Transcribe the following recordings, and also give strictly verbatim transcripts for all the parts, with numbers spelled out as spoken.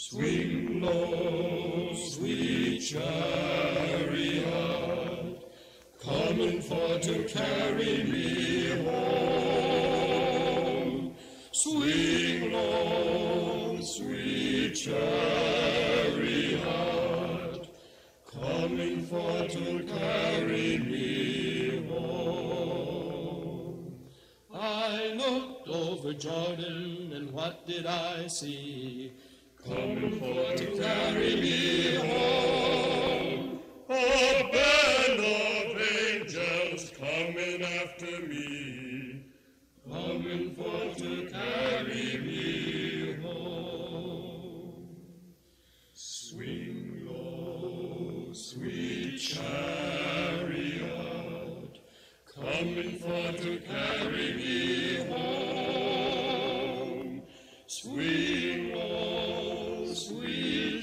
Swing low, sweet chariot, coming for to carry me home. Swing low, sweet chariot, coming for to carry me home. I looked over Jordan, and what did I see? Coming for to carry me home. A band of angels coming after me, coming for to carry me home. Swing low, sweet chariot, coming for to carry me home. Swing low, sweet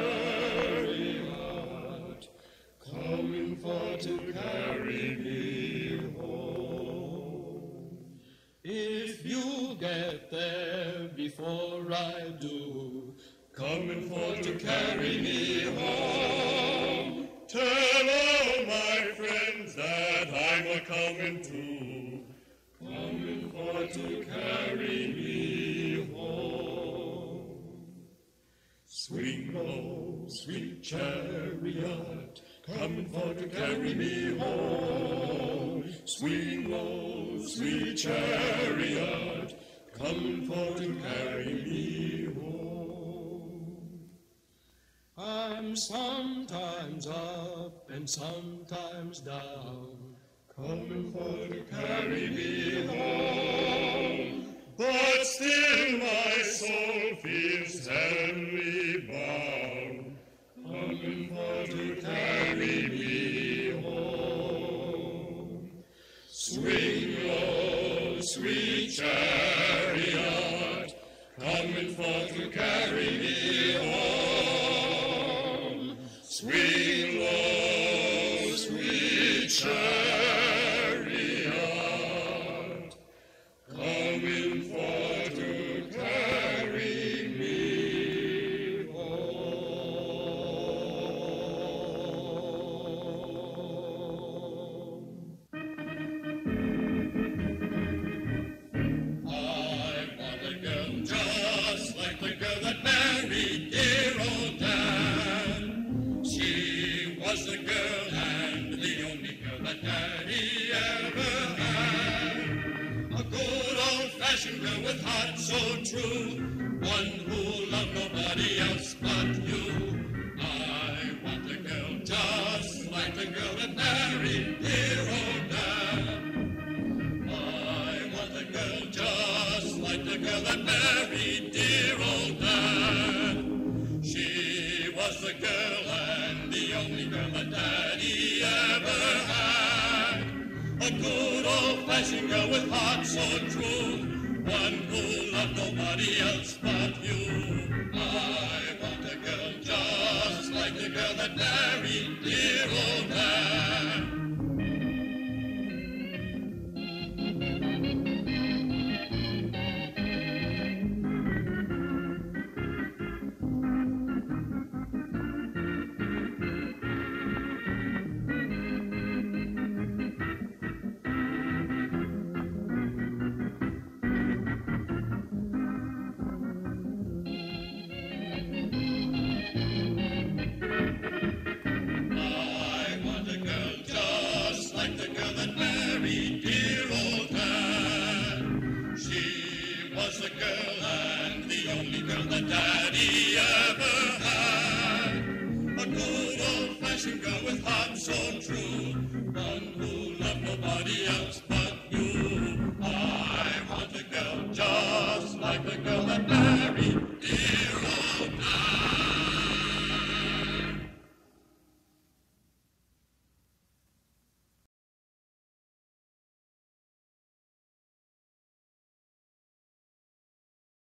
chariot, coming for to carry me home. If you get there before I do, coming for to carry me home. Tell all my friends that I'm a-comin' too, coming for to carry me home. Swing low, sweet chariot, coming for to carry me home. Swing low, sweet chariot, coming for to carry me home. I'm sometimes up and sometimes down, coming for to carry me home. But still my soul feels heavily bound, coming for to carry me home. Swing low, sweet chariot, coming for to carry me home. Swing low, sweet chariot, coming for to carry me home. I want a girl just like the girl that married dear old Dan. She was the girl and the only girl that Daddy ever had. A good old-fashioned girl with heart so true, one who loved nobody else but you. I want a girl just like the girl that married dear old Dan. I want a girl just like the girl that married dear old Dan. She was the girl and the only girl that Daddy ever had. A good old-fashioned girl with heart so true, one who loved nobody else but you. I want a girl just like the girl that married dear old Dan. Daddy ever had. A good old-fashioned girl with heart so true, one who loved nobody else but